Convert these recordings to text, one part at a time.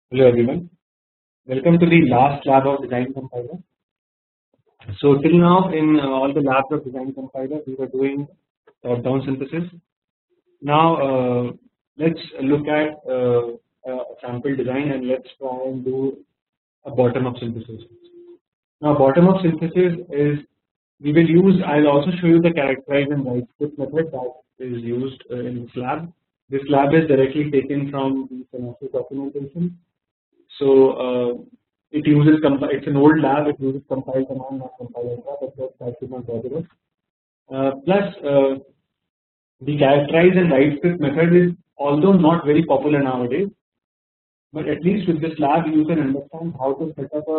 Hello everyone, welcome to the last lab of Design Compiler. So till now in all the labs of Design Compiler we were doing top-down synthesis. Now let's look at a sample design and let's try and do a bottom-up synthesis. Now bottom-up synthesis is we will use, I'll also show you the characterize and write script method that is used in this lab. This lab is directly taken from the Synopsys documentation. So it uses it's an old lab. It uses compile command, not compile alpha, but that should not bother us. Plus, the characterize and write script method is although not very popular nowadays, but at least with this lab you can understand how to set up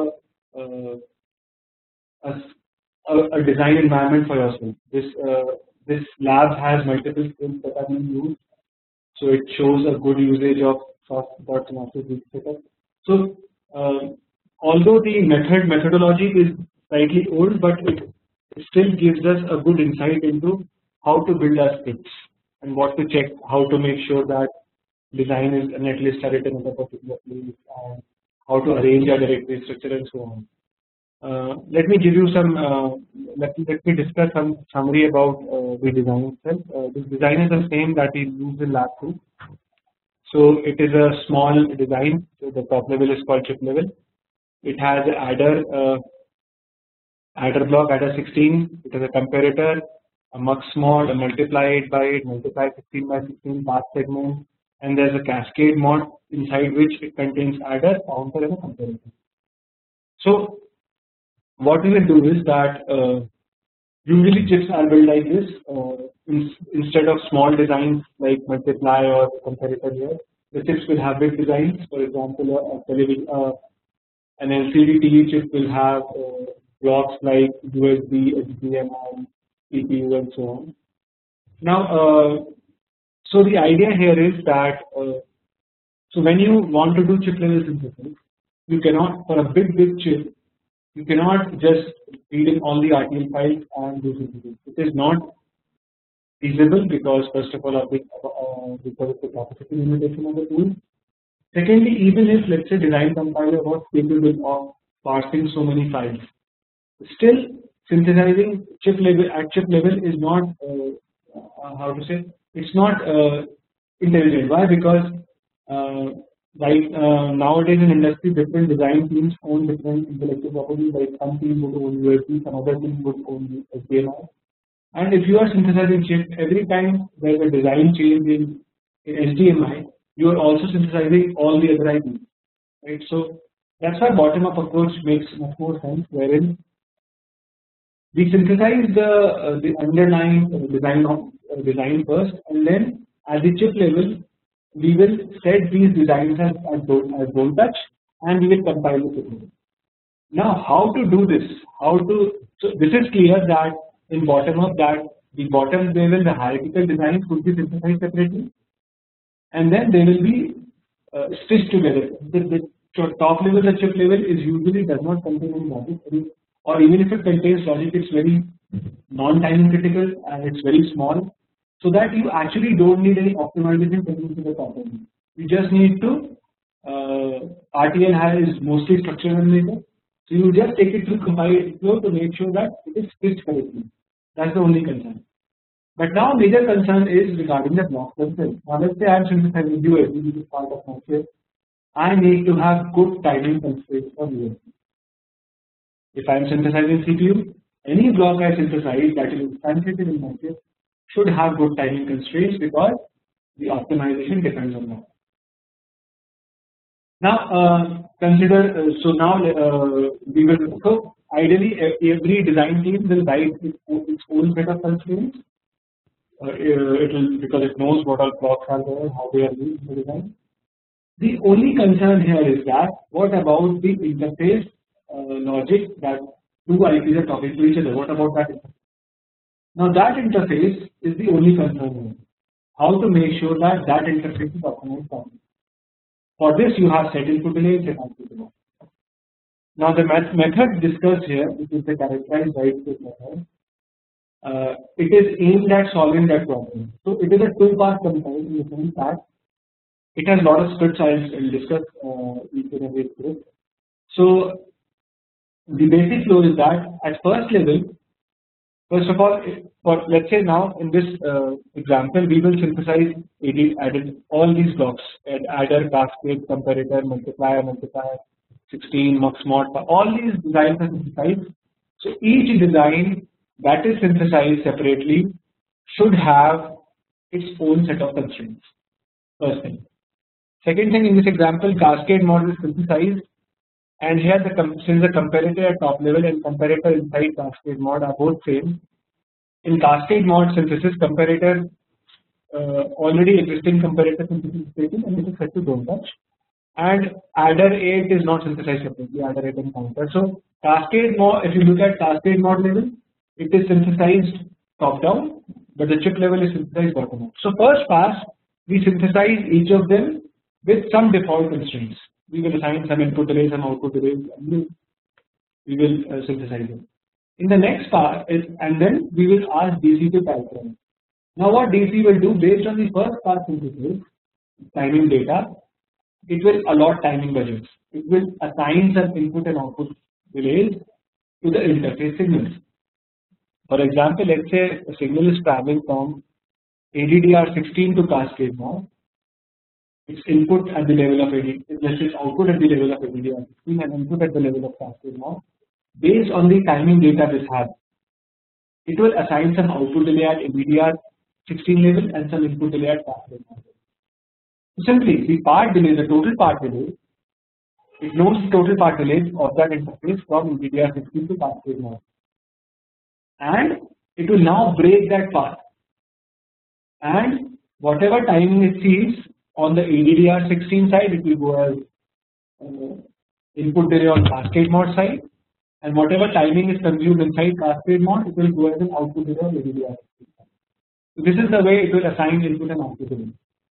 a design environment for yourself. This lab has multiple skills that are being used, so it shows a good usage of soft.synopsys setup. So although the methodology is slightly old, but it still gives us a good insight into how to build our scripts and what to check, how to make sure that design is netlist are written in a particular place, and how to arrange our directory structure and so on. Let me give you some. Let me discuss some summary about the design itself. This design is the same that is used in lab 2. So it is a small design. So the top level is called chip level. It has an adder block, adder 16. It has a comparator, a mux mod, a multiply 8x8, multiply 16x16 path segment, and there's a cascade mod inside which it contains adder, counter, and a comparator. So what we will do is that usually chips are built like this. Instead of small designs like multiply or comparator here, the chips will have big designs. For example, an LCD TV chip will have blocks like USB, HDMI, CPU, and so on. Now, so the idea here is that so when you want to do chip level synthesis, you cannot, for a big chip, you cannot just feed in all the RTL files and do synthesis. It is not feasible because first of all because of the capacity limitation of the tool. Secondly, even if let's say design compiler was capable of parsing so many files, still synthesizing chip level is not how to say, it's not intelligent. Why? Because nowadays in industry different design teams own different intellectual property. Like some team would own USB, some other team would own HDMI. And if you are synthesizing chip, every time there is a design change in HDMI, you are also synthesizing all the other IPs, right? So that's why bottom-up approach makes much more sense, wherein we synthesize the underlying design first, and then at the chip level we will set these designs as don't touch, and we will compile the chip level. Now, how to do this? So this is clear that in bottom-up that the bottom level, the hierarchical designs could be synthesized separately, and then they will be stitched together. The top level, the chip level is usually does not contain any logic, or even if it contains logic, it's very non-time critical and it's very small, so that you actually don't need any optimization techniques in the top level. You just need to RTL is mostly structural in nature, so you just take it through compile flow to make sure that it is stitched correctly. That's the only concern. But now major concern is regarding the blocks themselves. Now let's say I am synthesizing USB, which is part of my chip. I need to have good timing constraints for USB. If I am synthesizing CPU, any block I synthesize that is instantiated in my chip should have good timing constraints because the optimization depends on that. Now consider so now we will so ideally every design team will write its own set of constraints. It will, because it knows what all blocks are there, how they are used in the design. The only concern here is that what about the interface logic that two IPs are talking to each other? What about that interface? Now that interface is the only concern here. How to make sure that that interface is optimized properly. For this you have set input delay, set output delay. Now the method discussed here, which is the characterized write script method, it is aimed at solving that problem. So it is a two-part compile in the sense that it has a lot of scripts. I'll discuss each and every script. So the basic flow is that at first level, first of all, for let's say now in this example, we will synthesize added all these blocks: adder, cascade, comparator, multiplier, 16, mux mod. All these designs are synthesized. So each design that is synthesized separately should have its own set of constraints. First thing. Second thing, in this example, cascade model is synthesized, and here since the comparator at top level and comparator inside cascade mod are both same. In cascade mod synthesis, comparator already existing comparator synthesis is taken and it is set to don't touch. And adder 8 is not synthesized separately, adder 8 and counter. So cascade mod, if you look at cascade mod level, it is synthesized top down, but the chip level is synthesized bottom up. So first pass, we synthesize each of them with some default constraints. We will assign some input delay, some output delay, and we will synthesize them. In the next part is, and then we will ask DC to characterize. Now what DC will do based on the first pass synthesis, timing data, it will allot timing budgets. It will assign some input and output delays to the interface signals. For example, let's say a signal is traveling from ADDR16 to cascade mod. Its input at the level of its output at the level of ADDR16 and input at the level of cascade mod. Based on the timing data this has, it will assign some output delay at ADDR16 level and some input delay at cascade mod. Simply, the part delay, the total part delay, it knows the total part delay of that interface from ADDR16 to cascade mod, and it will now break that path, and whatever timing it sees on the ADDR16 side, it will go as input delay on cascade mod side, and whatever timing is consumed inside cascade mod, it will go as an output delay on ADDR16. So this is the way it will assign input and output delay.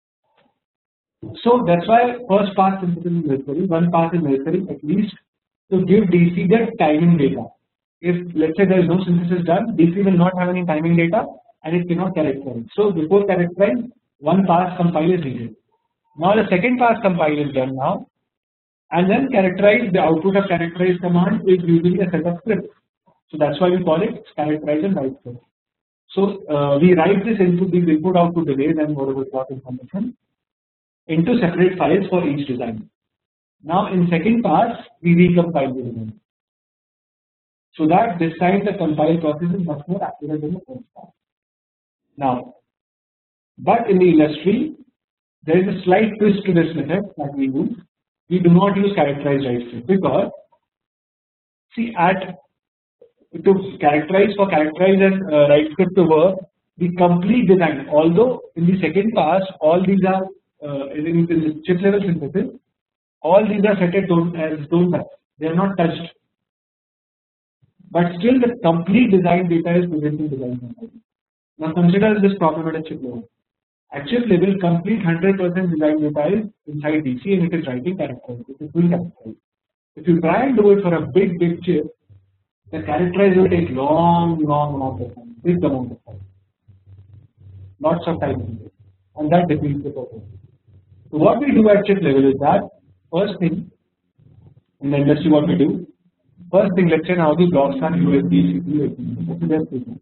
So that's why first pass synthesis is necessary. One pass is necessary at least to give DC the timing data. If let's say there is no synthesis done, DC will not have any timing data and it cannot characterize. So before characterize, one pass compile is needed. Now the second pass compile is done now, and then characterize, the output of characterize command is usually a set of scripts. So that's why we call it characterize and write script. So we write this into these input output delays and whatever plot information into separate files for each design. Now in second pass we recompile the design, so that this time the compile process is much more accurate than the first pass. Now, but in the industry there is a slight twist to this method that we use. We do not use characterize write script because see to characterize and write script to work, the complete design, although in the second pass all these are in the chip level synthesis, all these are set as don't touch, they are not touched, but still the complete design data is present in design. Now consider this problem at a chip level. At chip level, complete 100% design data is inside DC and it is writing characterize, it is doing characterize. If you try and do it for a big chip, the characterize will take long amount of time, big amount of time, lots of time, and that defeats the purpose. So what we do at chip level is that first thing in the industry, what we do, first thing, let's say now the blocks are USB, CPU,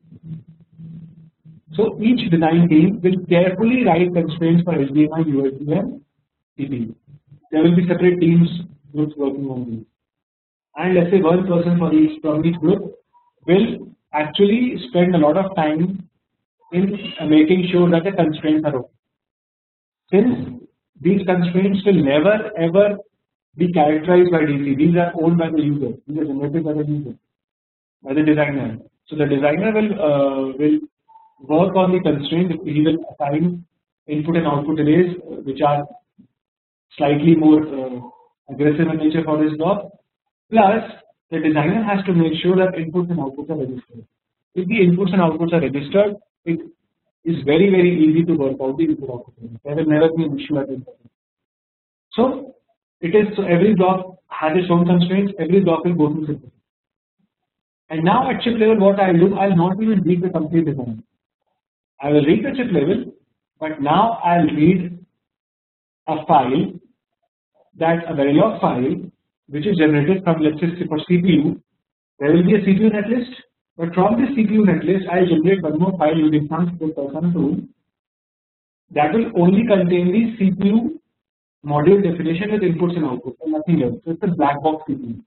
so each design team will carefully write constraints for HDMI, USB and CPU. There will be separate teams, groups working on these, and let's say one person from each group will actually spend a lot of time in making sure that the constraints are okay. Since these constraints will never ever be characterized by DC, these are owned by the user, these are generated by the user, by the designer. So the designer will work on the constraint. He will assign input and output delays which are slightly more aggressive in nature for this block. Plus, the designer has to make sure that inputs and outputs are registered. If the inputs and outputs are registered, it is very easy to work out the input output. There will never be an issue at this point. So every block has its own constraints. Every block will go through synthesis. And now at chip level, what I will do, I will not even read the complete design. I will read the chip level, but now I will read a file, that a Verilog file which is generated from, let's say, for CPU. There will be a CPU netlist, but from this CPU netlist I will generate one more file using some script or some tool that will only contain the CPU module definition with inputs and outputs and nothing else. So it's a black box CPU.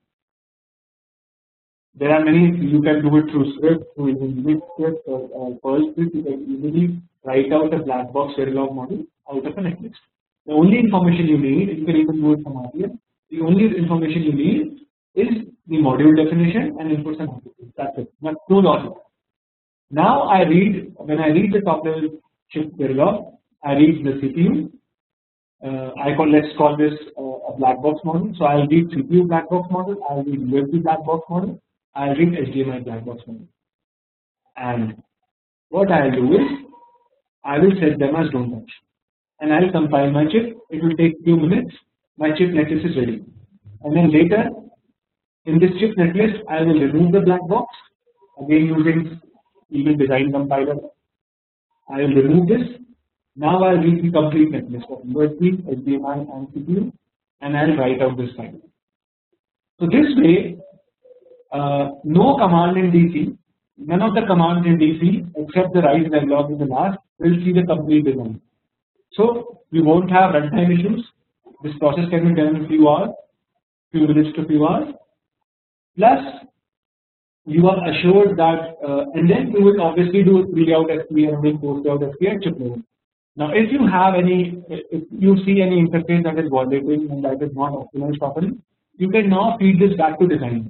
There are many, you can do it through script, through Unix script or Perl script. You can easily write out a black box Verilog module out of a netlist. The only information you need, you can even do it from RTL. The only information you need is the module definition and inputs and outputs. That's it. No logic. Now I read, when I read the top level chip Verilog, I read the CPU. Let's call this a black box model. So I'll read CPU black box model. I'll read USB black box model. I'll read HDMI black box model. And what I'll do is I will set them as don't touch, and I'll compile my chip. It will take few minutes. My chip netlist is ready, and then later in this chip netlist I will remove the black box again using even design compiler. I will remove this. Now I'll read the complete netlist of USB, HDMI and CPU, and I'll write out this file. So this way, no command in DC, none of the commands in DC except the write Verilog in the last will see the complete design. So you won't have runtime issues. This process can be done in few hours, few minutes to few hours. Plus, you are assured that, and then you will obviously do pre-out SP and then post-out SP at chip level. Now, if you have if you see any interface that is violating and that is not optimized properly, you can now feed this back to designer,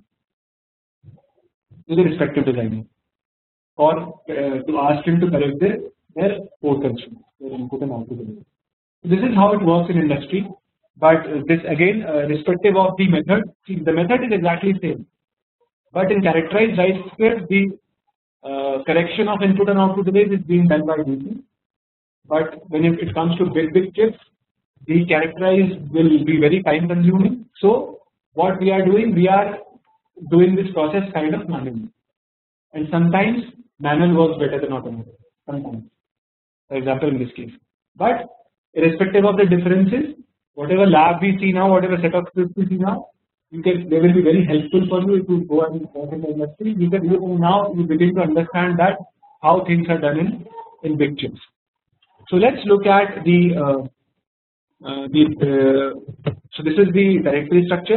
to the respective designer, or to ask him to correct their port constraints, their input and output. This is how it works in industry. But this again, respective of the method, see, the method is exactly same. But in characterized write script, the correction of input and output delays is being done by DC. But when it comes to big chips, the characterized will be very time consuming. So what we are doing this process kind of manually, and sometimes manual works better than automatic. Sometimes, for example, in this case. But irrespective of the differences, whatever lab we see now, whatever set of scripts we see now, they will be very helpful for you if you go and work in the industry. Now you begin to understand that how things are done in big chips. So let's look at so this is the directory structure,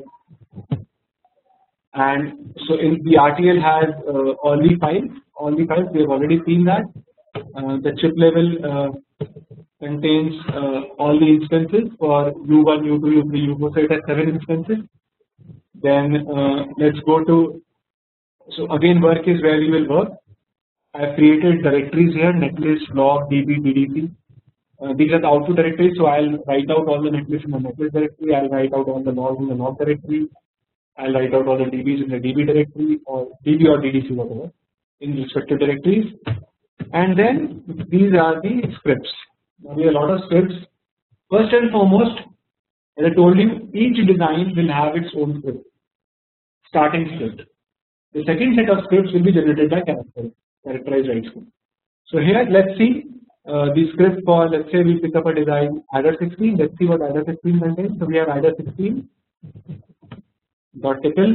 and so in the RTL has all the files. We have already seen that the chip level contains all the instances for U1, U2, U3, U4. So it has 7 instances. Then let's go to, so again work is where we will work. I have created directories here: netlist, log, db, tdc. These are the output directories. So I'll write out all the netlists in the netlist directory. I'll write out all the logs in the log directory. I'll write out all the dbs in the db directory, or db or ddc, whatever, in respective directories. And then these are the scripts. Now we have a lot of scripts. First and foremost, as I told you, each design will have its own script, starting script. The second set of scripts will be generated by characterized write script. So here, let's see the script for, let's say we pick up a design adder 16. Let's see what adder 16 contains. So we have adder 16 dot tickle.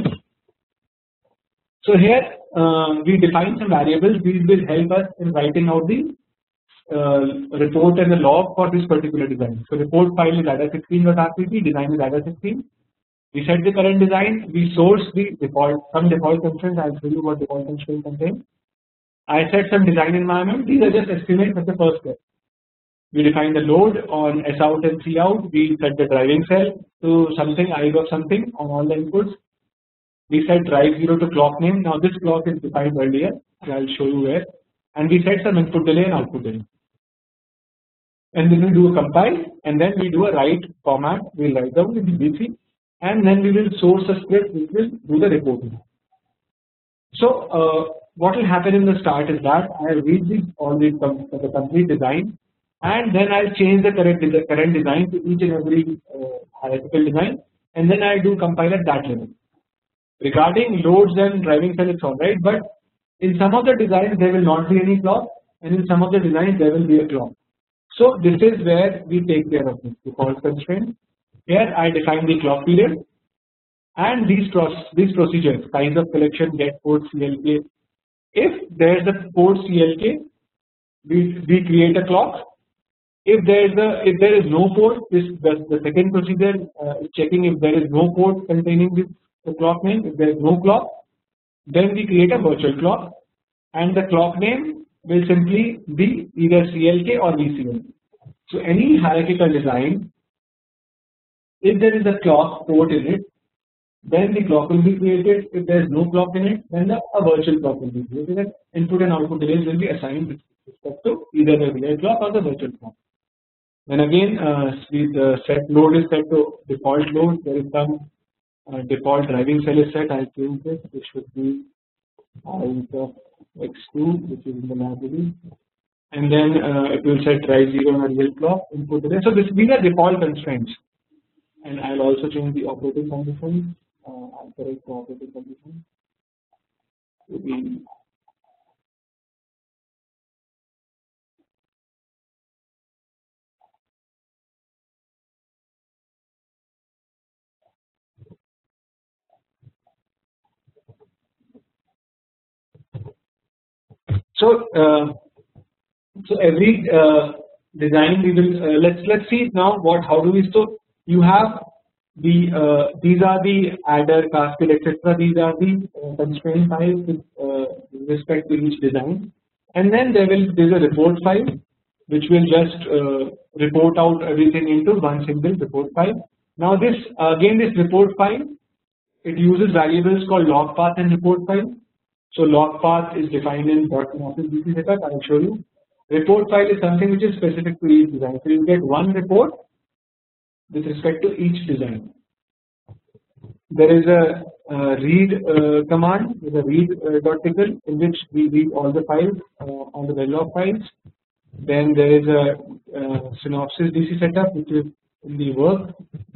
So here we define some variables. These will help us in writing out the report and the log for this particular design. So report file is adder16.rpp, design is adder16. We set the current design. We source the default, some default constraints. I'll show you what default constraints contain. I set some design environment. These are just estimates at the first step. We define the load on S out and C out. We set the driving cell to something, I of something on all the inputs. We set drive 0 to clock name. Now this clock is defined earlier. I'll show you where. And we set some input delay and output delay. And then we do a compile, and then we do a write format. We'll write down the BBC, and then we will source a script which will do the reporting. So what will happen in the start is that I will read the complete design, and then I'll change the current design to each and every hierarchical design, and then I do compile at that level. Regarding loads and driving cell, it's alright, but in some of the designs there will not be any clock, and in some of the designs there will be a clock. So this is where we take care of this default constraint. Here I define the clock period and these procedures: size of collection, get port, CLK. If there is a port CLK, we create a clock. If there is no port, the second procedure is checking if there is no port containing the clock name. If there is no clock, then we create a virtual clock, and the clock name will simply be either CLK or VCL. So any hierarchical design, if there is a clock port in it, then the clock will be created. If there is no clock in it, then a virtual clock will be created, and input and output delays will be assigned with respect to either the real clock or the virtual clock. Then again, the set load is set to default load. There is some default driving cell is set. I change this. It should be out of x2, which is in the library, and then it will set drive 0 on a real clock input delay. So these are default constraints, and I'll also change the operating conditions. I'll correct the operating conditions to be so. So every design we will let's see now how do we. So you have the these are the adder, cascade, etc. These are the constraint files with respect to each design, and then there's a report file which will just report out everything into one single report file. Now this report file, it uses variables called log path and report file. So log path is defined in .office DC setup. I will show you. Report file is something which is specific to each design. So you get one report with respect to each design. There is a read command with a read.tcl in which we read all the files, all the verilog files. Then there is a synopsis DC setup which is in the work,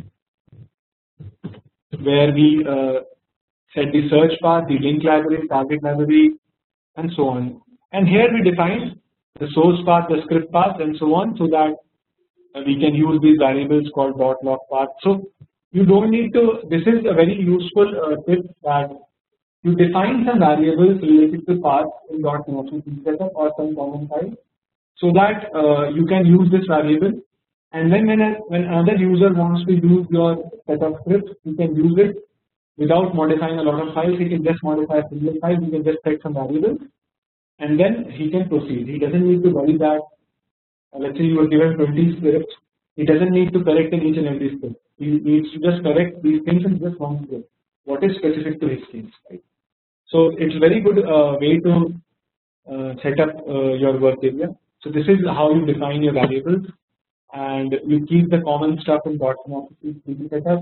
where we set the search path, the link library, target library, and so on. And here we define the source path, the script path, and so on, so that we can use these variables called .log path. So you don't need to. This is a very useful tip, that you define some variables related to paths in .office setup or some common file, so that you can use this variable. And then when another user wants to use your set of scripts, you can use it without modifying a lot of files. He can just modify a single file. He can just set some variables, and then he can proceed. He doesn't need to worry that, let's say you were given 20 scripts, he doesn't need to correct in each and every script. He needs to just correct these things in just one script, what is specific to his case, right? So it's a very good way to set up your work area. So this is how you define your variables, and you keep the common stuff in .office setup.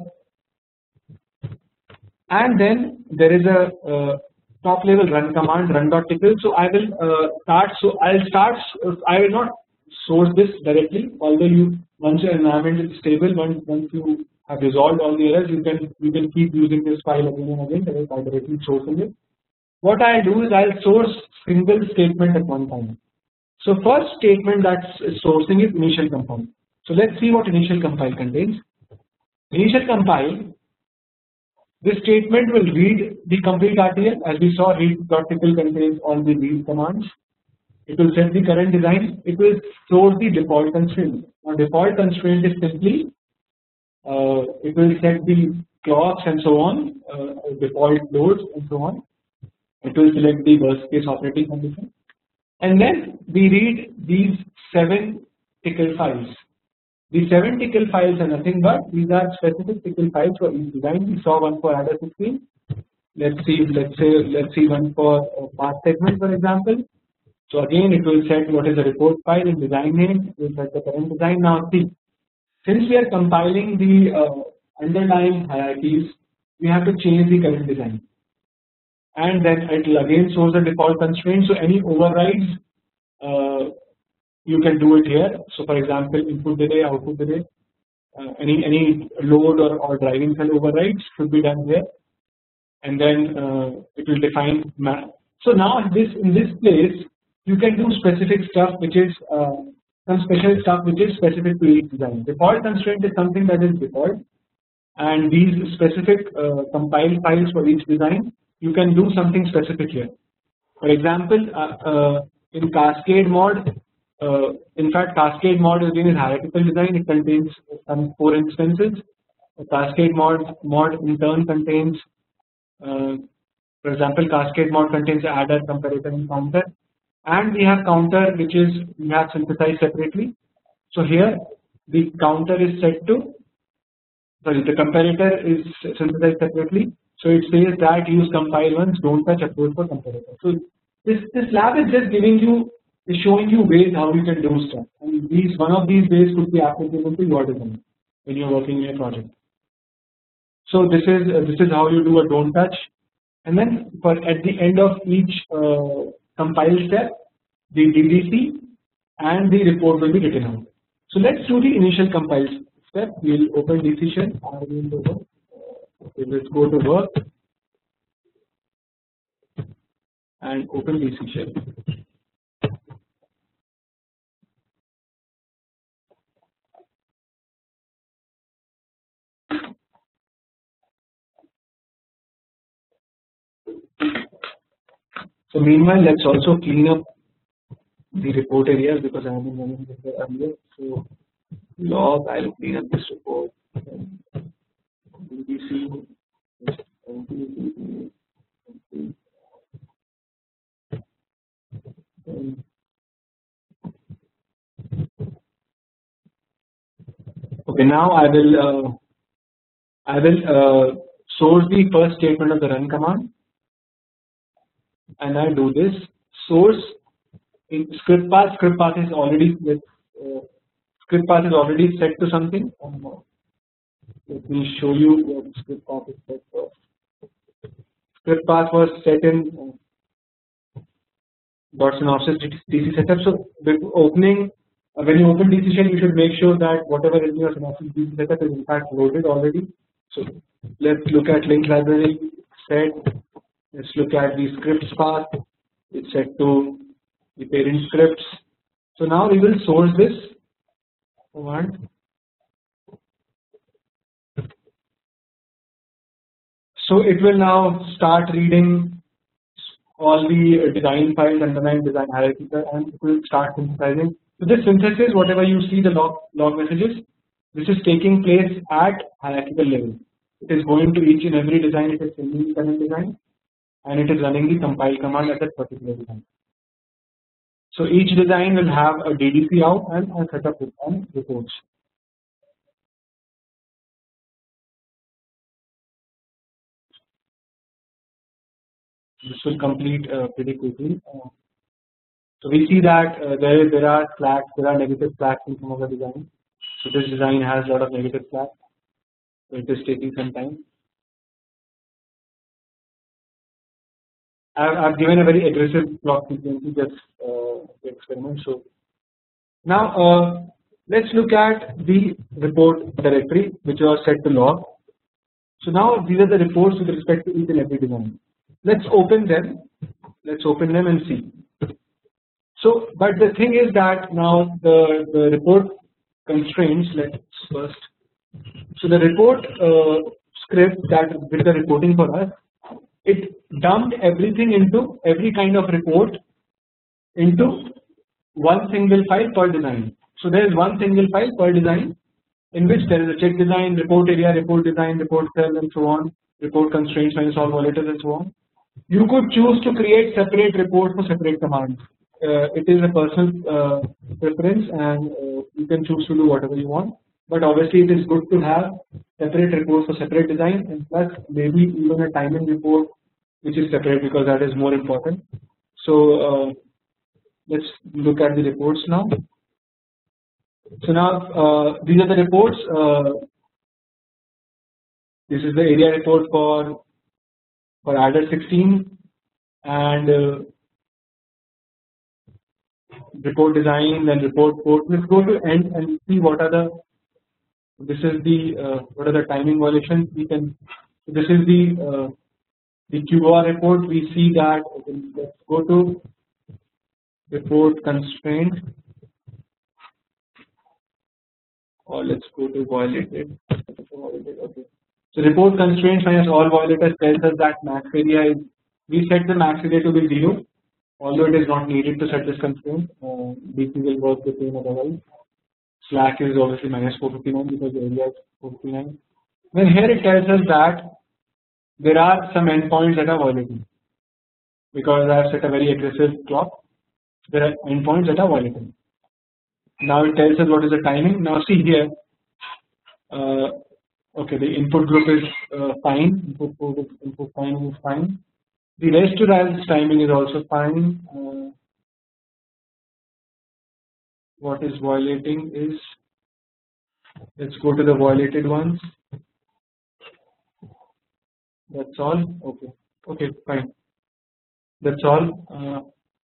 And then there is a top level run command, run.tcl. So I will start. So I will not source this directly. Although once your environment is stable, once you have resolved all the errors, you can keep using this file again and again by directly sourcing it. What I'll do is I'll source single statement at one time. So first statement that's sourcing is initial compile. So let's see what initial compile contains. Initial compile. This statement will read the complete RTL. As we saw, read.tcl contains all the read commands. It will set the current design. It will source the default constraint. Now default constraint is simply it will set the clocks and so on, default loads and so on. It will select the worst case operating condition, and then we read these 7 tcl files. The 7 tcl files are nothing but these are specific tcl files for each design. We saw one for adder 16. Let's see one for path segment, for example. So again, it will set what is the report file in design name. It will set the current design. Now see, since we are compiling the underlying hierarchies, we have to change the current design, and then it will again source the default constraint. So any overrides you can do it here. So for example, input delay, output delay, any load or driving cell overrides should be done here, and then it will define. So now in this place you can do specific stuff which is some special stuff which is specific to each design. Default constraint is something that is default, and these specific compile files for each design, you can do something specific here. For example, in Cascade mod, in fact, Cascade mod is in hierarchical design. It contains some 4 instances. A Cascade mod in turn contains, for example, Cascade mod contains adder, comparator, and counter, and we have counter which is we have synthesized separately. So here the counter is set to, sorry, the comparator is synthesized separately. So it says that use compile once, don't touch approach for comparator. So this lab is just giving you, is showing you ways how you can do stuff. And one of these ways could be applicable to your design when you're working in a project. So this is how you do a don't touch, and then at the end of each compile step, the DDC and the report will be written out. So let's do the initial compile step. We'll open DC shell. Okay, let's go to work and open DC shell. So meanwhile, let's also clean up the report areas because I have been running this earlier. So log, I'll clean up this report. BBC. Okay, now I will source the first statement of the run command, and I do this source in script path. Script path is already set to something. Let me show you what script path is set for. Script path was set in .synopsys DC setup. So when you open DC shell, you should make sure that whatever is in your Synopsys DC setup is in fact loaded already. So let's look at link library set. Let's look at the scripts path. It's set to the parent scripts. So now we will source this command. So it will now start reading all the design files, underlying design hierarchy, and it will start synthesizing. So this synthesis, whatever you see the log messages, this is taking place at hierarchical level. It is going to each and every design. It is sending the current design, and it is running the compile command at that particular design. So each design will have a DDC out and a setup and reports. This will complete pretty quickly. So we see that there are flags, there are negative flags in some of the design. So this design has a lot of negative flags. So it is taking some time. I've given a very aggressive clock frequency just the experiment. So now let's look at the report directory which was set to log. So now these are the reports with respect to each and every design. Let's open them. Let's open them and see. So, but the thing is that now the report constraints. Let's first. So the report script that did the reporting for us, it dumped everything into every kind of report into one single file per design. So there is one single file per design in which there is a check design, report area, report design, report cell, and so on, report constraints, when you solve violators, and so on. You could choose to create separate reports for separate commands. It is a personal preference, and you can choose to do whatever you want. But obviously, it is good to have separate reports for separate design, and plus maybe even a timing report which is separate because that is more important. So let's look at the reports now. So now these are the reports. This is the area report for adder 16 and report design, then report port. Let's go to end and see what are the. This is the what are the timing violations we can. This is the QR report. We see that. Let's go to report constraint. or let's go to violated. Okay. So report constraints minus all violators tells us that max area is, we set the max area to be 0, although it is not needed to set this constraint. DC will work the same otherwise. Slack is obviously minus 459 because the area is 459. Then here it tells us that there are some endpoints that are violating because I have set a very aggressive clock. There are endpoints that are violating. Now it tells us what is the timing. Now see here. Okay, the input group is fine. Input timing is fine. The rest of the timing is also fine. What is violating is, let's go to the violated ones. That's all. Okay. Okay, fine. That's all.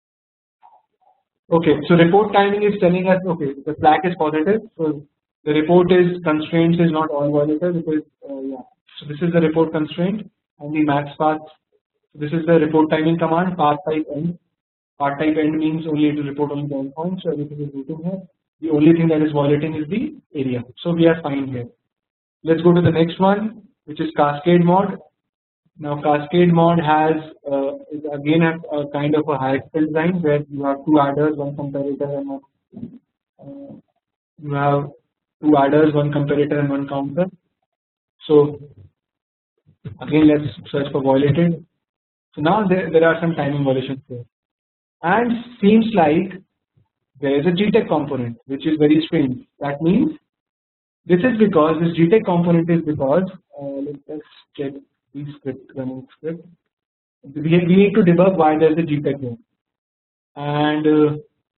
Okay, so report timing is telling us, okay, the flag is positive. So the report is constraints is not all violators because yeah. So this is the report constraint and the max path. This is the report timing command, path type end. Path type end means only it will report only the endpoint, so everything is routing here. The only thing that is violating is the area. So we are fine here. Let's go to the next one, which is cascade mod. Now cascade mod has is again a kind of a hierarchical design where you have two adders, one comparator, and one you have two adders, one comparator, and one counter. So again, let's search for violated. So now there are some timing violations here, and seems like there is a GTech component, which is very strange. That means this is because this GTech component is because let's check the script running script. We need to debug why there is a GTech here, and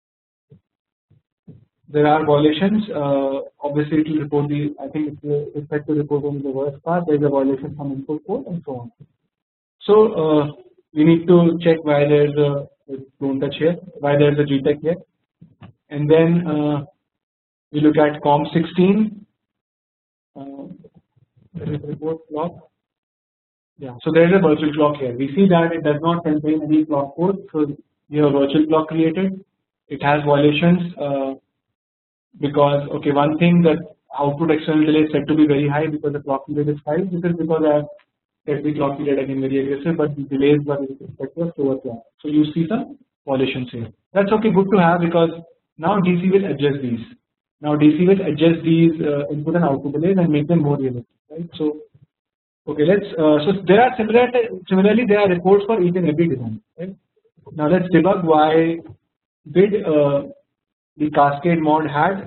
there are violations. Obviously, it will report the. I think it's set to report only the worst part. There is a violation from input port and so on. So we need to check why there is a don't touch here, why there is a GTech here, and then we look at COM16. There is a report clock. Yeah, so there is a virtual clock here. We see that it does not contain any clock code, so we have a virtual clock created. It has violations because okay, one thing that output external delay is said to be very high because the clock period is high. This is because I have set the clock period again very aggressive, but the delays were with respect to overclock. So you see some violations here. That's okay, good to have because now DC will adjust these. Now DC will adjust these input and output delays and make them more realistic, right? So okay, let's so there are similarly there are reports for each and every design. Right? Now let's debug why did the cascade mod had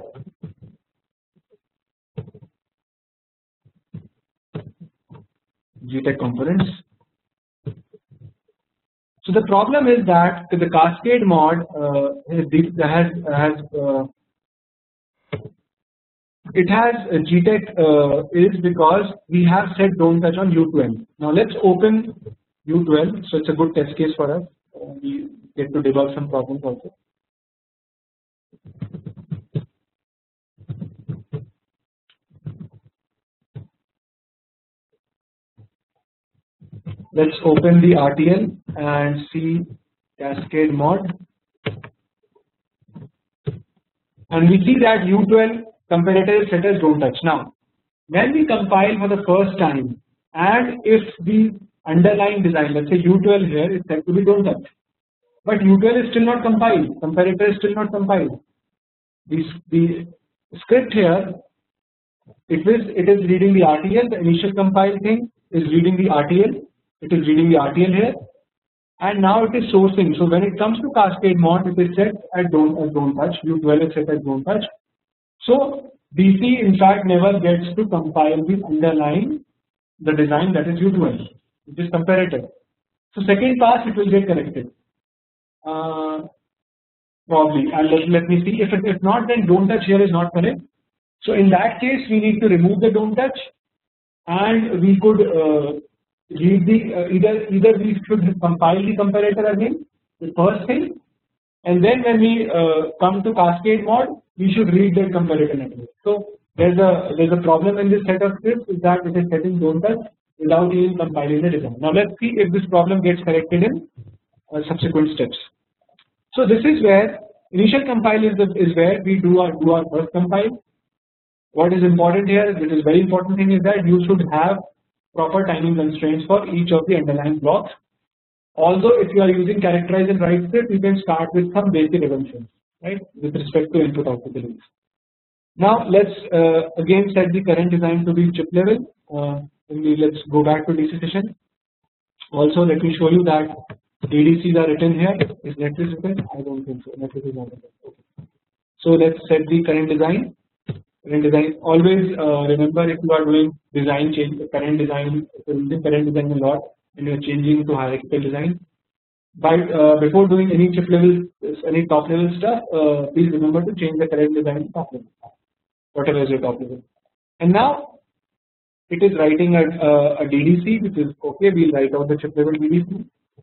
GTech components. So the problem is that the cascade mod it has a GTech is because we have set don't touch on U12. Now let's open U12. So it's a good test case for us. We get to debug some problems also. Let's open the RTL and see cascade mod, and we see that U12 comparator is set as don't touch. Now, when we compile for the first time, and if the underlying design, let's say U12 here is set to be don't touch, but U12 is still not compiled, comparator is still not compiled. The script here, it is reading the RTL. The initial compile thing is reading the RTL. It is reading the RTL here, and now it is sourcing. So when it comes to cascade mod, it is set at don't touch. U12 is set at don't touch. So DC in fact never gets to compile the underlying the design that is U12, which is comparator. So second pass it will get corrected. Probably, and let me see. If not, then don't touch here is not correct. So in that case, we need to remove the don't touch, and we could read the either we should compile the comparator again, the first thing, and then when we come to cascade mod, we should read the comparator network. So there's a problem in this set of scripts is that it is setting don't touch without even compiling the design. Now let's see if this problem gets corrected in subsequent steps. So this is where initial compile is where we do our first compile. What is important here, which is very important thing, is that you should have proper timing constraints for each of the underlying blocks. Although if you are using characterize and write script, you can start with some basic assumptions, right, with respect to input output links. Now let's again set the current design to be chip level. Let's go back to DC session. Also, let me show you that ADCs are written here. Is netlist written? I don't think so. Netlist is not written. Okay. So let's set the current design. Current design. Always remember, if you are doing design change, current design, if you're using current design a lot and you're changing to hierarchical design. But before doing any chip level, any top level stuff, please remember to change the current design to top level, whatever is your top level. And now it is writing a DDC, which is okay. We'll write out the chip level DDC.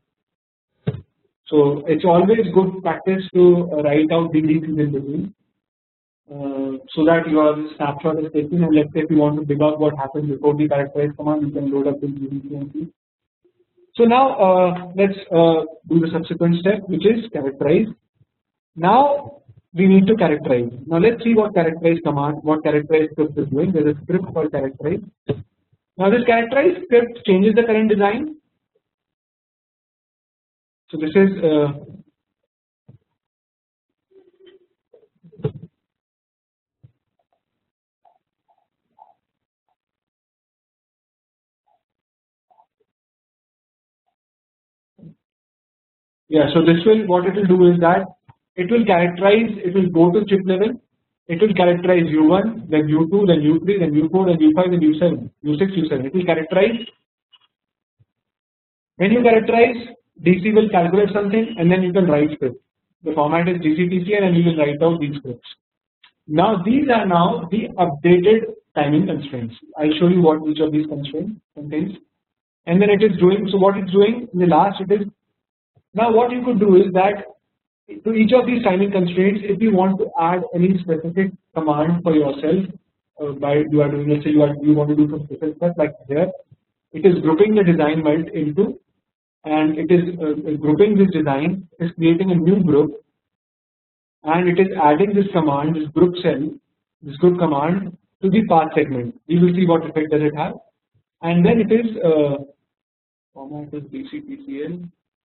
So it's always good practice to write out DDCs in between, so that your snapshot is taken. And let's say if you want to debug what happens before the characterize command, you can load up this DDC and see. So now let's do the subsequent step, which is characterize. Now we need to characterize. Now let's see what characterize command, what characterize script is doing. There is a script called characterize. Now this characterize script changes the current design. So this is yeah. So this will, what it will do is that it will characterize. It will go to chip level. It will characterize U1, then U2, then U3, then U4, then U5, then U7, U6, U7. It will characterize. When you characterize, DC will calculate something, and then you can write script. The format is DCTCL, and you will write out these scripts. Now these are now the updated timing constraints. I'll show you what each of these constraints contains, and then it is doing. So what it's doing in the last, it is now what you could do is that to each of these timing constraints, if you want to add any specific command for yourself, by you are doing, let's say you want to do some specific stuff like here, it is grouping the design melt into, and it is grouping this design, is creating a new group, and it is adding this command, this group cell, this group command to the path segment. We will see what effect does it have, and then it is format is DCTCL.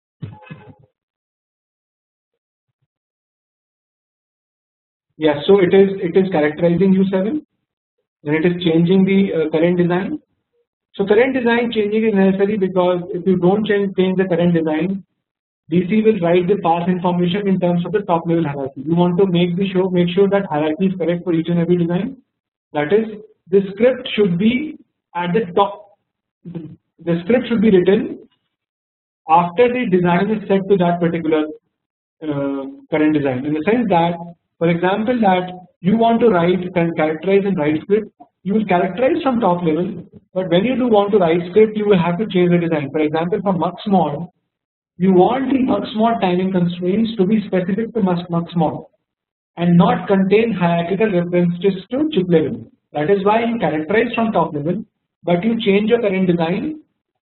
Yeah, so it is characterizing U7, then it is changing the current design. So current design changing is necessary because if you don't change the current design, DC will write the path information in terms of the top level hierarchy. You want to make sure that hierarchy is correct for each and every design. That is, the script should be at the top. The script should be written after the design is set to that particular current design. In the sense that, for example, that you want to characterize and write script, you will characterize from top level, but when you do want to write script, you will have to change the design. For example, for MuxMod, you want the MuxMod timing constraints to be specific to MuxMod and not contain hierarchical references to chip level. That is why you characterize from top level, but you change your current design,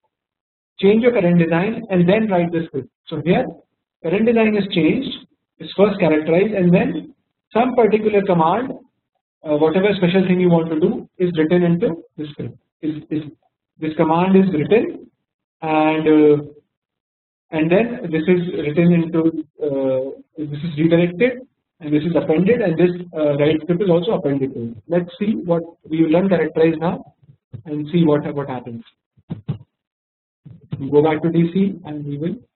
and then write the script. So here, current design is changed, is first characterized, and then some particular command, whatever special thing you want to do, is written into the script. This command is written, and then this is written into, this is redirected, and this is appended, and this write script is also appended to it. Let's see what we will learn characterize now, and see what happens. We go back to DC, and we will.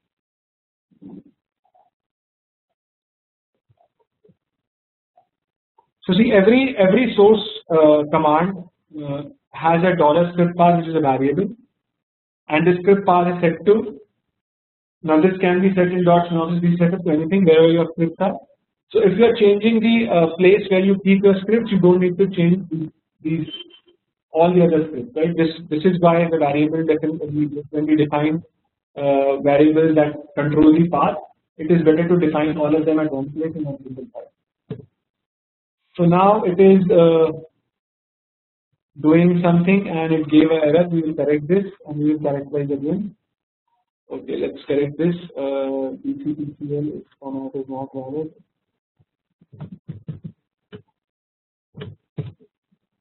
So see, every source command has a $script path, which is a variable, and the script path is set to. Now this can be set in dots, and also be set up to anything wherever your scripts are. So if you are changing the place where you keep your scripts, you don't need to change these all the other scripts, right? This is why the variable when we define variables that control the path, it is better to define all of them at one place in one single path. So now it is doing something, and it gave an error. We will correct this, and we will characterize again. Okay, let's correct this. DCTCL format is not valid.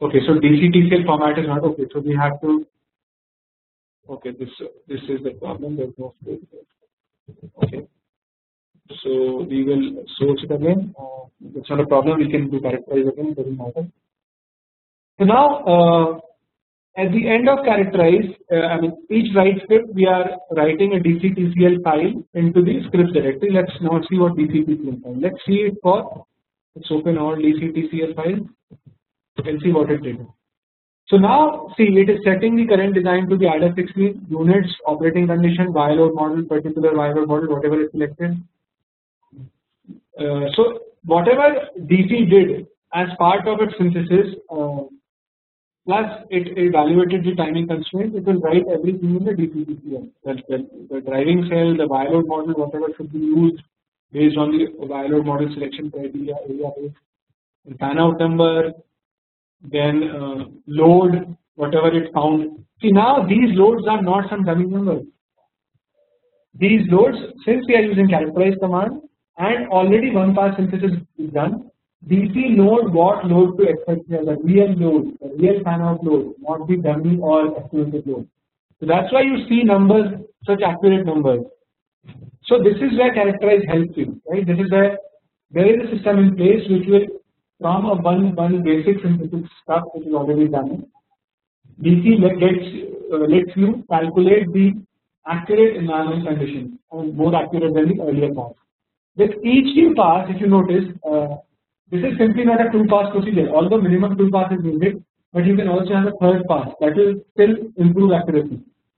Okay, so DCTCL format is not okay. So we have to. Okay, this is the problem. There's no space there. Okay, so we will source it again. It's not a problem. We can do characterize again. Doesn't matter. So now at the end of characterize, I mean each write script we are writing a DCTCL file into the scripts directory. Let's now see what DCTCL file. Let's see it for. Let's open all DCTCL files. You can see what it did. So now see it is setting the current design to the ADA 16 units, operating condition, Y load model, particular Y load model, whatever is selected. So whatever DC did as part of its synthesis, plus it evaluated the timing constraint, it will write everything in the DCTCL. The driving cell, the Y load model, whatever should be used based on the Y load model selection criteria, area based, and fan out number, then load, whatever it found. See now these loads are not some dummy numbers. These loads, since we are using characterize command and already one pass synthesis is done, DC knows what load to expect here, the real load, the real fan out load, not the dummy or estimated load. So that's why you see numbers, such accurate numbers. So this is where characterize helps you, right? This is where there is a system in place which will, from a one basic synthesis stuff which is already done, DC lets you calculate the accurate environment conditions and more accurate than the earlier pass. With each new pass, if you notice, this is simply not a 2-pass procedure. Although minimum 2 pass is needed, but you can also have a third pass that will still improve accuracy.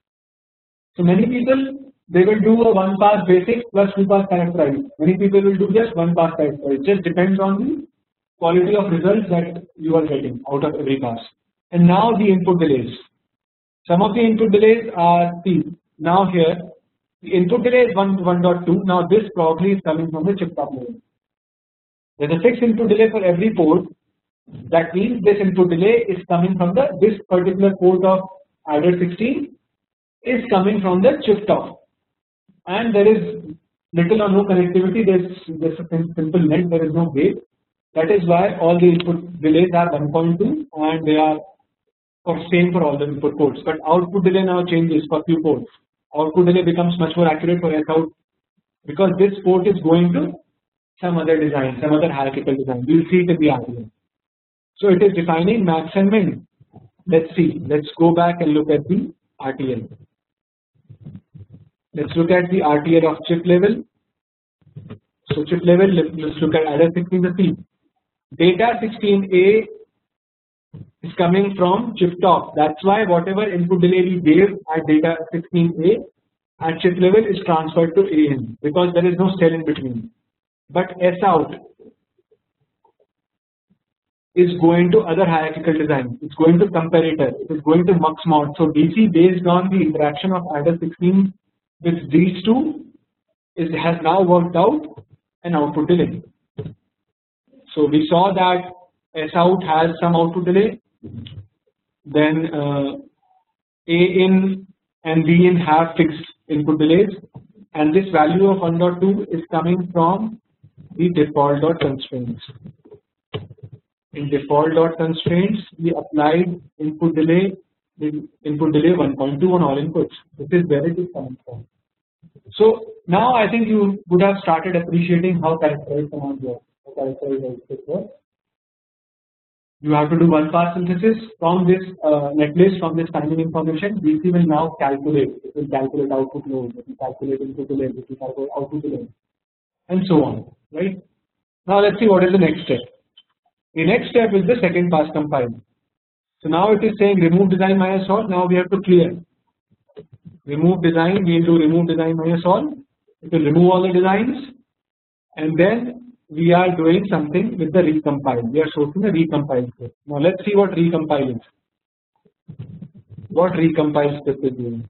So many people they will do a 1-pass basic plus 2-pass characterize. Many people will do just 1-pass characterize. It just depends on the quality of results that you are getting out of every pass. And now the input delays. Some of the input delays are now here the input delay is 1.2. Now this probably is coming from the chip top level. There is a fixed input delay for every port. That means this input delay is coming from this particular port of ADDER 16 is coming from the chip top, and there is little or no connectivity. There's a simple net. There is no gate. That is why all the input delays are 1.2 and they are same for all the input ports. But output delay now changes for few ports. Output delay becomes much more accurate for S out because this port is going to some other design, some other hierarchical design. We will see it in the RTL. So it is defining max and min. Let's see. Let's go back and look at the RTL. Let's look at the RTL of chip level. So chip level, let's look at ADDER 16. Data 16A is coming from chip top. That's why whatever input delay we gave at data 16A at chip level is transferred to AN because there is no cell in between. But S out is going to other hierarchical design. It's going to comparator. It is going to mux mod. So DC based on the interaction of ADDER 16 with these two has now worked out an output delay. So we saw that S out has some output delay, then A in and B in have fixed input delays, and this value of 1.2 is coming from the default.constraints. In default.constraints, we applied input delay 1.2 on all inputs. This is where it is coming from. So now I think you would have started appreciating how characterize command works. You have to do 1-pass synthesis from this netlist, from this timing information. DC will now calculate. It will calculate output load, it will calculate input delay, it will calculate output delay, and so on. Right? Now let's see what is the next step. The next step is the second pass compile. So now it is saying remove design minus all. Now we have to clear. Remove design. We will do remove design minus all. It will remove all the designs, and then we are doing something with the recompile. We are sourcing a recompile script. Now let's see what recompile is. What recompile script is doing.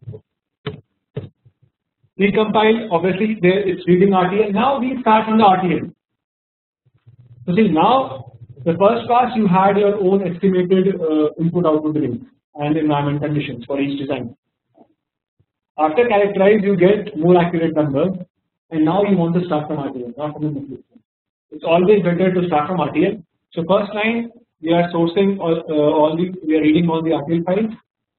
Recompile, obviously there it's reading RTL. Now we start from the RTL. So see now the first pass you had your own estimated input output delays and environment conditions for each design. After characterize you get more accurate numbers, and now you want to start from RTL, not from the netlist. It's always better to start from RTL. So first line we are sourcing we are reading all the RTL files,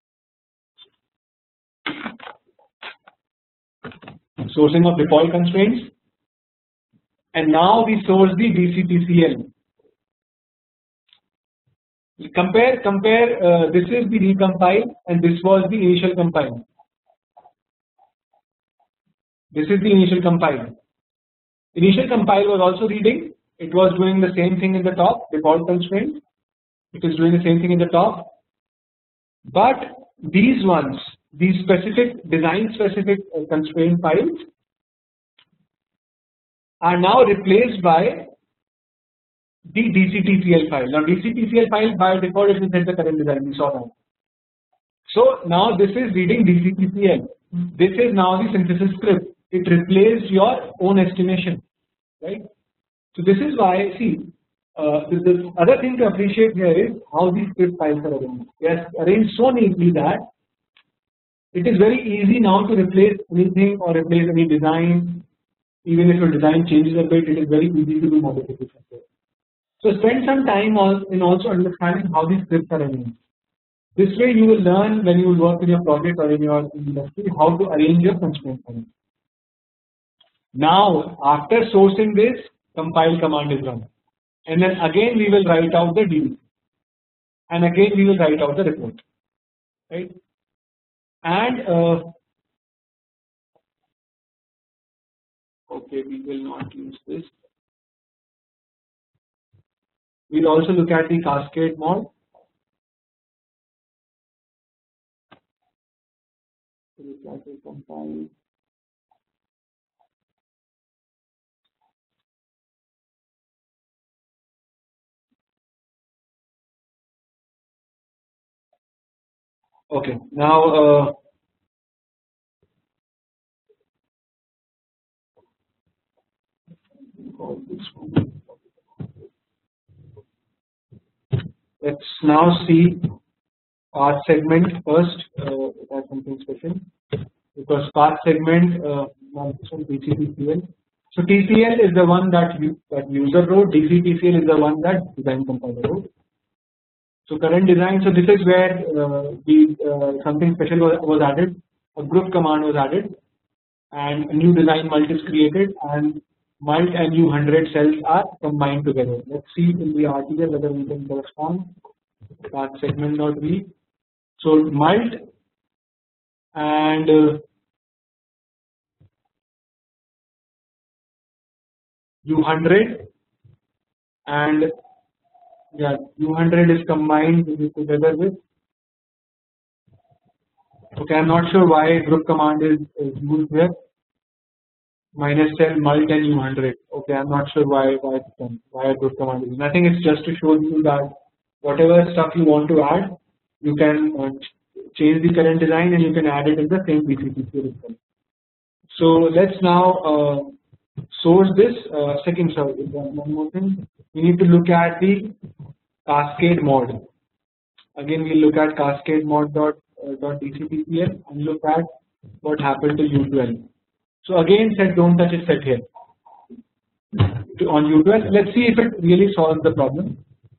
sourcing of default constraints, and now we source the DCTCL. Compare. This is the recompile, and this was the initial compile. This is the initial compile. Initial compile was also reading. It was doing the same thing in the top, default constraint. It is doing the same thing in the top. But these ones, these specific design specific constraint files, are now replaced by the DCTCL file. Now DCTCL file by default is inside the current design. We saw that. So now this is reading DCTCL. This is now the synthesis script. It replaced your own estimation, right? So this is why, see, the other thing to appreciate here is how these script files are arranged. They are arranged so neatly that it is very easy now to replace anything or replace any design. Even if your design changes a bit, it is very easy to do modifications there. So spend some time in also understanding how these scripts are arranged. This way you will learn when you will work in your project or in your industry how to arrange your constraint files. Now after sourcing this, compile command is run, and then again we will write out the DB, and again we will write out the report, right? And okay, we will not use this. We'll also look at the cascade mod. Compile. Okay, now let's now see path segment first. That's something special because path segment DCTCL. So TCL is the one that user wrote. DCTCL is the one that design compiler wrote. So current design. So this is where something special was added. A group command was added, and a new design mult is created, and mult and U100 cells are combined together. Let's see in the RTL whether we can correspond. Path segment.v. So mult and U100 and yeah, U100 is combined together with. Okay, I'm not sure why group command is used here. Minus cell mult and U100. Okay, I'm not sure why a group command is used. I think it's just to show you that whatever stuff you want to add, you can change the current design and you can add it in the same DCTCL itself. So let's now source this. One more thing. We need to look at the cascade mod. Again, we look at cascade mod.dctcl and look at what happened to U12. So again, set don't touch is set here on U12. Let's see if it really solves the problem.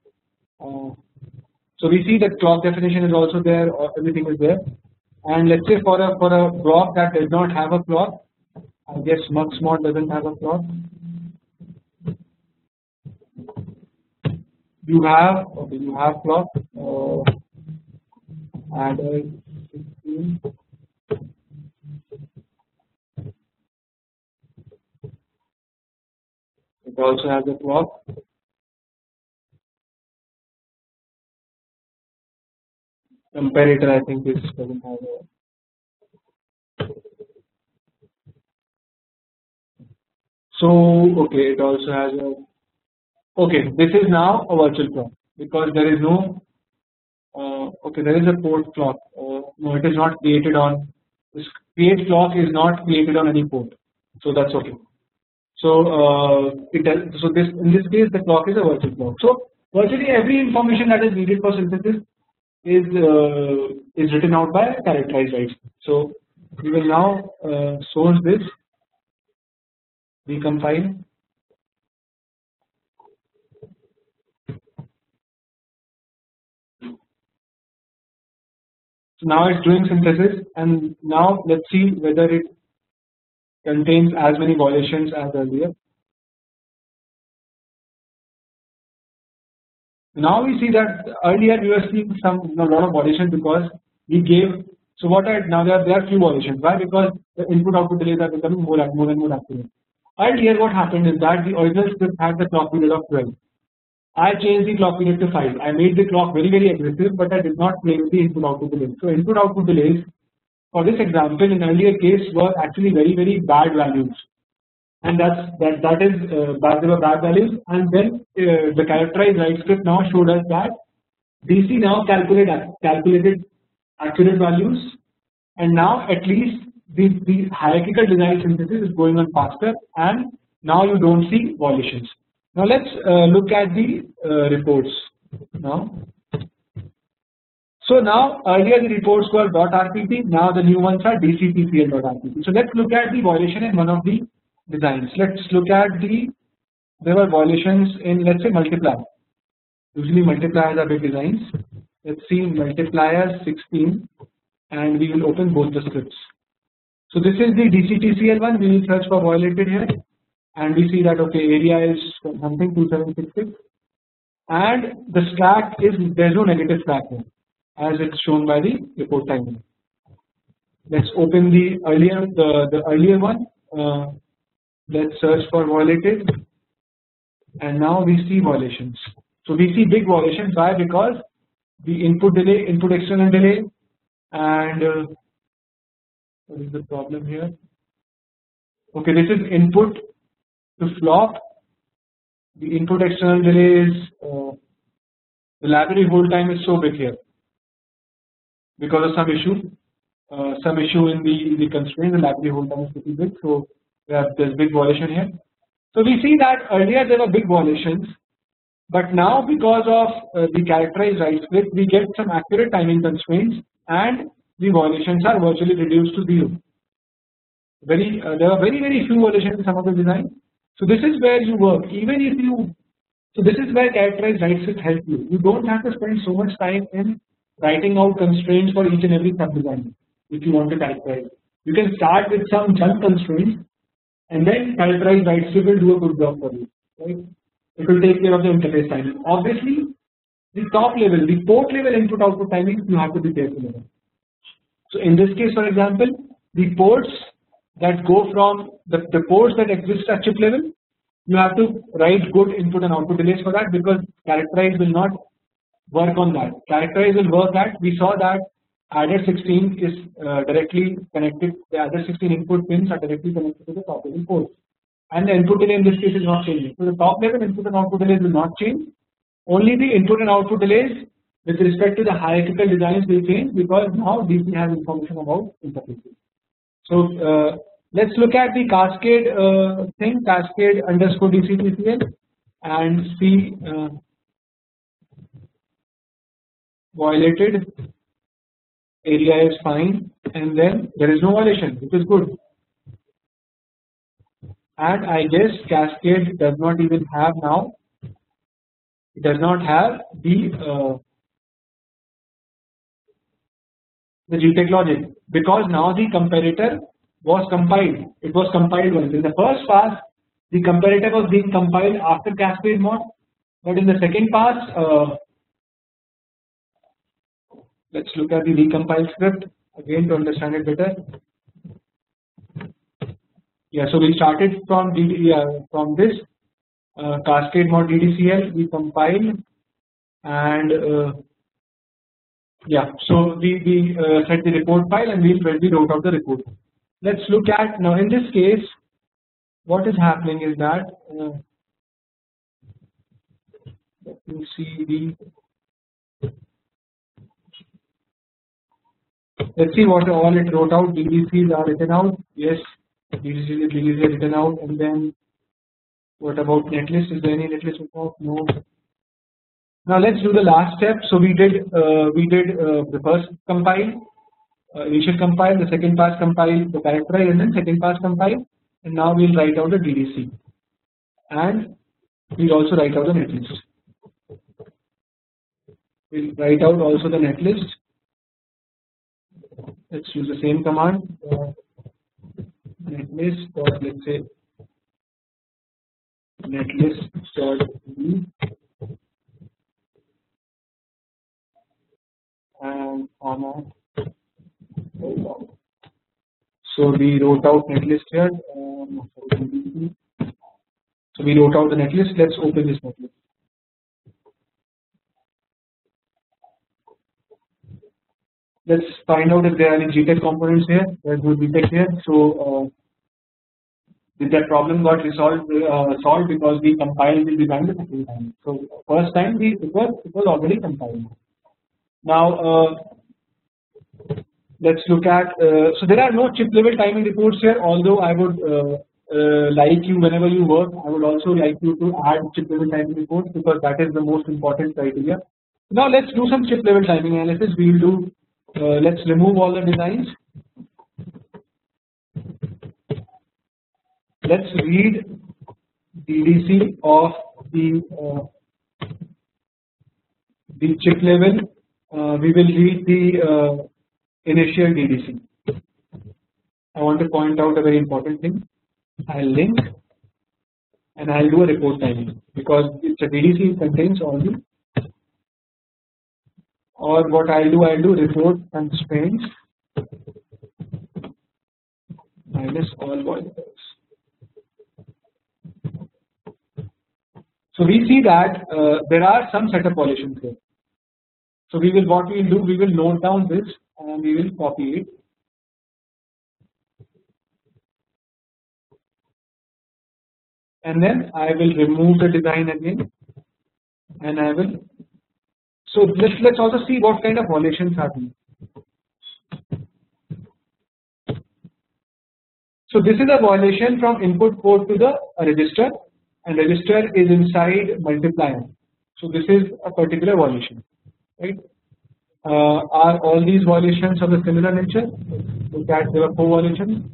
So we see that clock definition is also there, everything is there, and let's say for a block that does not have a clock, I guess mux mod doesn't have a clock. You have clock. Add 16. It also has a clock. Comparator, I think this doesn't have a. So okay, it also has a. Okay, this is now a virtual clock because there is no. Okay, there is a port clock. No, it is not created on. This create clock is not created on any port, so that's okay. So so this in this case the clock is a virtual clock. So virtually every information that is needed for synthesis is written out by characterized writes. So we will now source this, recompile, So now it's doing synthesis, and now let's see whether it contains as many violations as earlier. Now we see that earlier we were seeing a lot of violations because we gave. So what are now there are few violations. Why? Because the input output delays are becoming more and more accurate. Earlier what happened is that the original script had the clock period of 12. I changed the clock period to 5. I made the clock very aggressive, but I did not play with the input output delays. So input output delays for this example in earlier case were actually very bad values, and that is they were bad values. And then the characterized write script now showed us that DC now calculated accurate values, and now at least the hierarchical design synthesis is going on faster, and now you don't see violations. Now let's look at the reports now. So now earlier the reports were .rpt, now the new ones are DCTCL.rpt. So let's look at the violation in one of the designs. Let's look at there were violations in, let's say, multiplier. Usually multipliers are big designs. Let's see multiplier 16, and we will open both the scripts. So this is the DCTCL one. We will search for violated here, and we see that okay, area is something 2766, and the stack is, there's no negative stack here, as it's shown by the report timeline. Let's open the earlier one. Let's search for violated, and now we see violations. So we see big violations. Why? Because the input delay, input external delay, and what is the problem here? Okay, this is input to flop. The input external delay is the library hold time is so big here because of some issue in the constraint. The library hold time is pretty big, so there's big violation here. So we see that earlier there were big violations, but now because of the characterized write script, we get some accurate timing constraints, and the violations are virtually reduced to 0. There are very few violations in some of the design. So this is where you work. Even if you, so this is where characterized write script helps you. You don't have to spend so much time in writing out constraints for each and every sub design if you want to characterize. You can start with some jump constraints, and then characterized write script will do a good job for you. Right? It will take care of the interface timing. Obviously, the top level, the port level input output timing, you have to be careful about. So in this case, for example, the ports that go from the ports that exist at chip level, you have to write good input and output delays for that, because characterize will not work on that. Characterize will work at, we saw that adder 16 is directly connected, the adder 16 input pins are directly connected to the top level ports, and the input delay in this case is not changing. So the top level input and output delays will not change. Only the input and output delays with respect to the hierarchical designs will change, because now DC has information about interfaces. So let's look at the cascade thing, cascade underscore DCTCL, and see violated, area is fine, and then there is no violation, which is good. And I guess cascade does not even have now, it does not have the GTech logic, because now the comparator was compiled. It was compiled once. In the first pass, the comparator was being compiled after cascade mod, but in the second pass, let's look at the recompile script again to understand it better. Yeah, so we started from from this cascade mod DDCL, we compiled, and yeah, so we set the report file, and we wrote out the report. Let's look at now. In this case, what is happening is that let me see let's see what all it wrote out. DDCs are written out. Yes, DDCs are written out, and then what about netlist? Is there any netlist written out? No. Now let's do the last step. So we did the first compile, initial compile, the second pass compile, the characterize, and then second pass compile, and now we'll write out the DDC, and we'll also write out the netlist. We'll write out also the netlist, Let's use the same command. Netlist dot, let's say netlist dot read and format. So we wrote out netlist here. So we wrote out the netlist. Let's open this netlist. Let's find out if there are any GTEC components here. There's no GTEC here. So that problem got solved because we compiled the design the second time. So first time it was already compiled. Now let's look at. So there are no chip level timing reports here. Although I would like you, whenever you work, I would also like you to add chip level timing reports because that is the most important criteria. Now let's do some chip level timing analysis. We will do. Let's remove all the designs. Let's read DDC of the chip level. We will read the initial DDC. I want to point out a very important thing. I'll link and I'll do a report timing because it's a DDC contains all the. Or what I'll do report constraints minus all violators. So we see that there are some setup violations here. So what we will do, we will note down this and we will copy it. And then I will remove the design again and I will. So let's also see what kind of violations happen. So this is a violation from input port to the register, and register is inside multiplier. So this is a particular violation, right? Are all these violations of a similar nature? Look at there were 4 violations.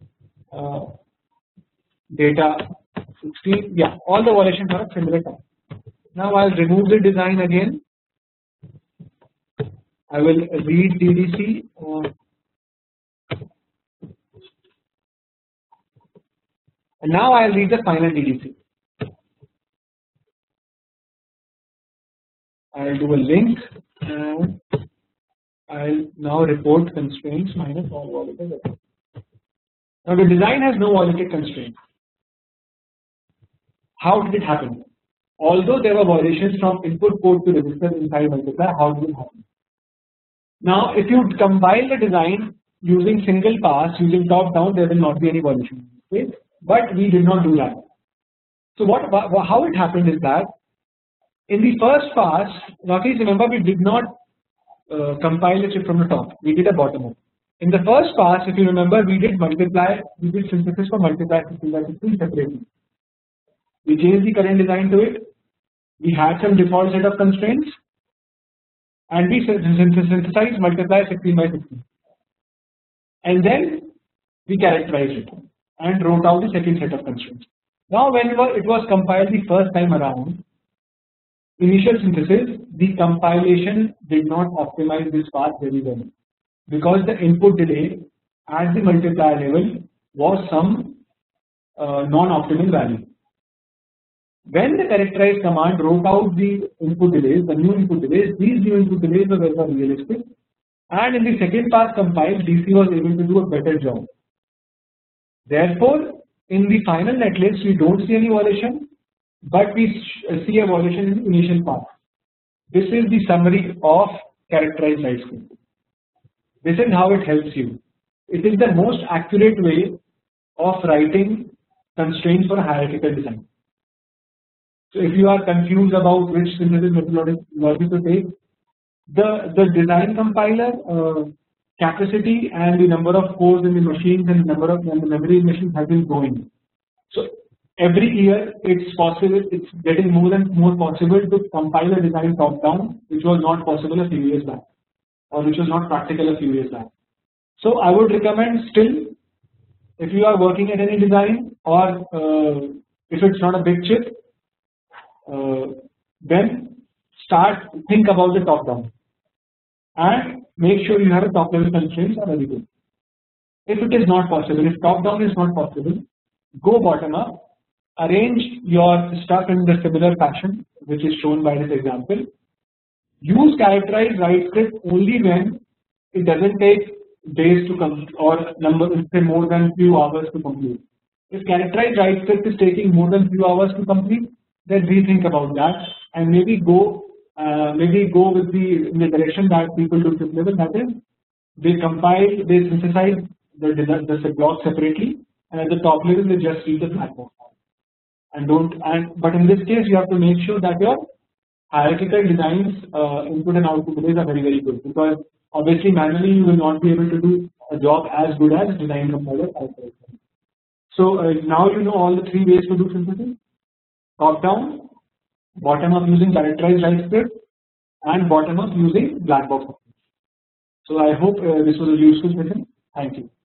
Data 16, yeah, all the violations are of similar type. Now I'll remove the design again. I will read DDC and now I'll read the final DDC. I'll do a link and I'll now report constraints minus all violated. Now the design has no violated constraints. How did it happen? Although there were violations from input port to register inside multiplier, how did it happen? Now, if you compile the design using single pass, using top down, there will not be any violation. Okay? But we did not do that. So how it happened is that in the first pass, now please remember we did not compile the chip from the top. We did a bottom up. In the first pass, if you remember, we did synthesis for multiply 16 by 16 separately. We changed the current design to it. We had some default set of constraints. And we synthesized multiply 16 by 16, and then we characterized it and wrote out the second set of constraints. Now, whenever it was compiled the first time around, initial synthesis, the compilation did not optimize this path very well because the input delay at the multiplier level was some non-optimal value. When the characterize command wrote out the input delays, the new input delays, these new input delays were very realistic, and in the second pass compiled, DC was able to do a better job. Therefore, in the final netlist, we don't see any violation, but we see a violation in the initial pass. This is the summary of characterized light script. This is how it helps you. It is the most accurate way of writing constraints for a hierarchical design. So if you are confused about which synthesis methodology to take, the design compiler capacity and the number of cores in the machines and the memory in machines have been growing. So every year it's getting more possible to compile a design top down, which was not possible a few years back, or which was not practical a few years back. So I would recommend still, if you are working at any design, or if it's not a big chip, then think about the top down. and make sure you have a top level constraints are available. If it is not possible, if top down is not possible, go bottom up, arrange your stuff in the similar fashion which is shown by this example. Use characterize write script only when it doesn't take days to complete or number say more than few hours to complete. If characterize write script is taking more than few hours to complete, then rethink about that and maybe go with the direction that people do chip level, that is they compile, they synthesize the block separately, and at the top level they just read the black box and don't but in this case you have to make sure that your hierarchical designs input and output delays are very good, because obviously manually you will not be able to do a job as good as design compiler. So now you know all the three ways to do synthesis: top down, bottom up using characterized write script, and bottom up using black box. So I hope this was a useful session. Thank you.